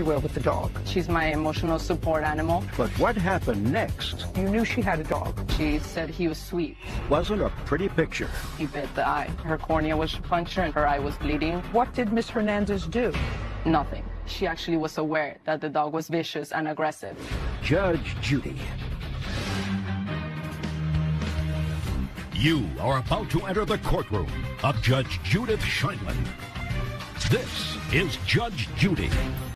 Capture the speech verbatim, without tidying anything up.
well with the dog. She's my emotional support animal. But what happened next? You knew she had a dog. She said he was sweet. Wasn't a pretty picture. He bit the eye. Her cornea was punctured and her eye was bleeding. What did Miss Hernandez do? Nothing. She actually was aware that the dog was vicious and aggressive. Judge Judy. You are about to enter the courtroom of Judge Judith Scheinman. This is Judge Judy.